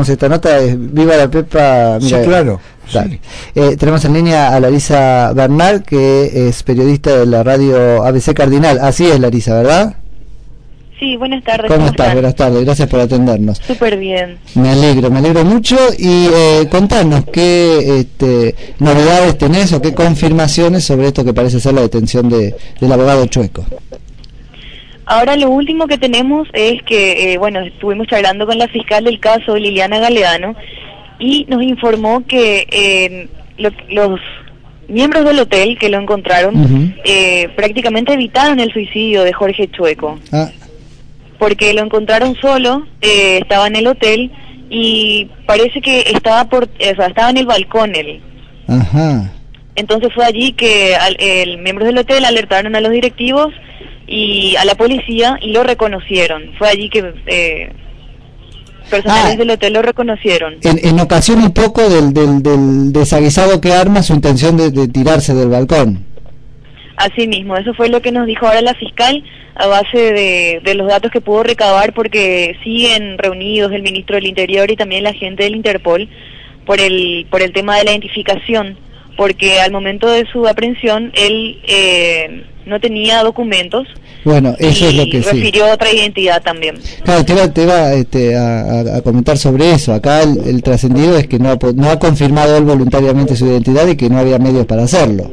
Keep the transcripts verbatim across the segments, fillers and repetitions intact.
escuchamos esta nota, es Viva la Pepa. Mira, sí, claro. Sí. Eh, tenemos en línea a Larisa Bernal, que es periodista de la radio A B C Cardinal. Así es, Larisa, ¿verdad? Sí, buenas tardes. ¿Cómo, ¿Cómo estás? estás? Buenas tardes, gracias por atendernos. Súper bien. Me alegro, me alegro mucho. Y eh, contanos, ¿qué este, novedades tenés o qué confirmaciones sobre esto que parece ser la detención de, del abogado Chueco? Ahora lo último que tenemos es que, eh, bueno, estuvimos charlando con la fiscal del caso, Liliana Galeano, y nos informó que eh, lo, los miembros del hotel que lo encontraron uh-huh. eh, prácticamente evitaron el suicidio de Jorge Chueco. Ah. Porque lo encontraron solo, eh, estaba en el hotel y parece que estaba por, o sea, estaba en el balcón él. Ajá. Entonces fue allí que al, el miembros del hotel alertaron a los directivos y a la policía y lo reconocieron. Fue allí que eh, personales ah, del hotel lo reconocieron. En, en ocasión un poco del, del, del desaguisado que arma su intención de, de tirarse del balcón. Así mismo, eso fue lo que nos dijo ahora la fiscal a base de, de los datos que pudo recabar, porque siguen reunidos el ministro del Interior y también la gente del Interpol por el por el tema de la identificación, porque al momento de su aprehensión él eh, no tenía documentos. Bueno, eso es lo que refirió sí. otra identidad también. Claro, te va, te va este, a, a comentar sobre eso. Acá el, el trascendido es que no ha, no ha confirmado él voluntariamente su identidad y que no había medios para hacerlo.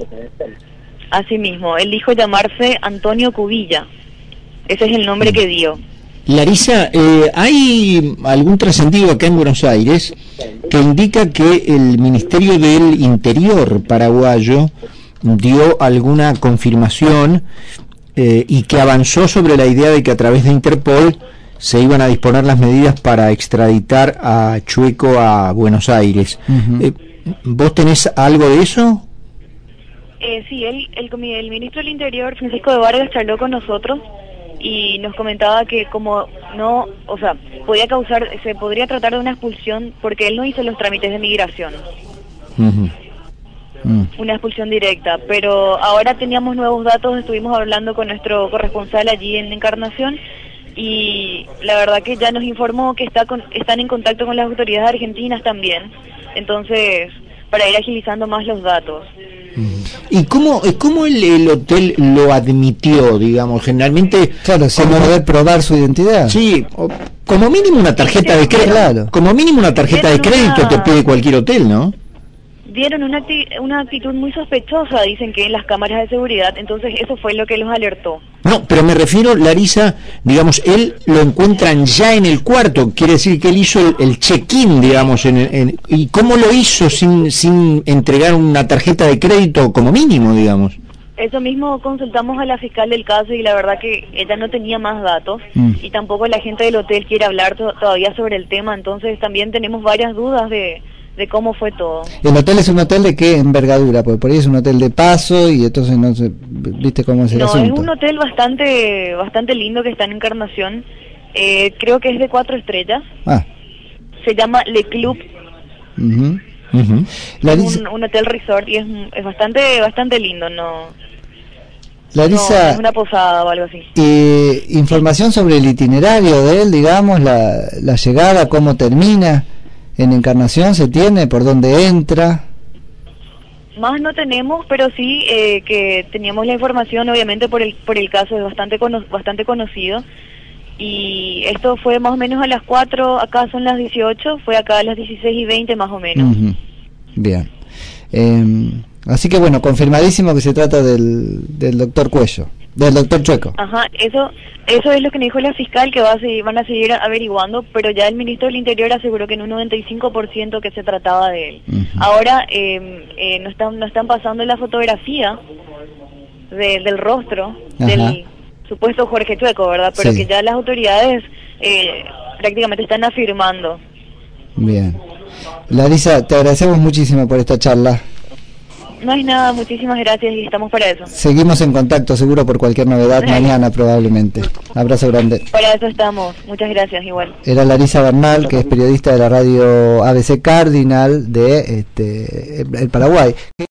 Así mismo, él dijo llamarse Antonio Cubilla. Ese es el nombre que dio. Larisa, eh, ¿hay algún trascendido acá en Buenos Aires que indica que el Ministerio del Interior paraguayo dio alguna confirmación eh, y que avanzó sobre la idea de que a través de Interpol se iban a disponer las medidas para extraditar a Chueco a Buenos Aires? Uh-huh. eh, ¿Vos tenés algo de eso? Eh, sí, el, el, el ministro del Interior, Francisco de Vargas, charló con nosotros y nos comentaba que como no, o sea, podía causar, se podría tratar de una expulsión porque él no hizo los trámites de migración. Uh-huh. Uh. Una expulsión directa, pero ahora teníamos nuevos datos, estuvimos hablando con nuestro corresponsal allí en Encarnación y la verdad que ya nos informó que está con, están en contacto con las autoridades argentinas también, entonces para ir agilizando más los datos. ¿Y cómo, cómo el, el hotel lo admitió, digamos? Generalmente, claro, sin poder probar su identidad. Sí, o, como mínimo una tarjeta de crédito. Claro. Como mínimo una tarjeta de crédito te pide cualquier hotel, ¿no? Dieron una, acti una actitud muy sospechosa, dicen que en las cámaras de seguridad, entonces eso fue lo que los alertó. No, pero me refiero, Larisa, digamos, él lo encuentran ya en el cuarto, quiere decir que él hizo el, el check-in, digamos, en, en, ¿y cómo lo hizo sin, sin entregar una tarjeta de crédito como mínimo, digamos? Eso mismo consultamos a la fiscal del caso y la verdad que ella no tenía más datos mm. y tampoco la gente del hotel quiere hablar to todavía sobre el tema, entonces también tenemos varias dudas de... de cómo fue todo. ¿El hotel es un hotel de qué envergadura? Porque por ahí es un hotel de paso y entonces no sé, ¿viste cómo es el no, asunto? No, es un hotel bastante bastante lindo que está en Encarnación, eh, creo que es de cuatro estrellas, ah. se llama Le Club, uh-huh. Uh-huh. Es un, un hotel resort y es, es bastante bastante lindo, no... Larisa, no, es una posada o algo así. Eh, información sobre el itinerario de él, digamos, la, la llegada, cómo termina... ¿En Encarnación se tiene? ¿Por dónde entra? Más no tenemos, pero sí eh, que teníamos la información, obviamente por el por el caso es bastante cono bastante conocido. Y esto fue más o menos a las cuatro, acá son las dieciocho, fue acá a las dieciséis y veinte más o menos. Uh-huh. Bien. Eh, así que bueno, confirmadísimo que se trata del, del doctor Cuello, del doctor Chueco. Ajá, eso eso es lo que me dijo la fiscal, que va a seguir, van a seguir averiguando, pero ya el ministro del Interior aseguró que en un noventa y cinco por ciento que se trataba de él. Uh-huh. Ahora eh, eh, no están no están pasando la fotografía de, del rostro Ajá. del supuesto Jorge Chueco, ¿verdad? Pero sí. que ya las autoridades eh, prácticamente están afirmando. Bien. Larisa, te agradecemos muchísimo por esta charla. No hay nada, muchísimas gracias y estamos para eso. Seguimos en contacto, seguro por cualquier novedad, mañana probablemente. Abrazo grande. Para eso estamos, muchas gracias igual. Era Larisa Bernal, que es periodista de la radio A B C Cardinal de este, el Paraguay.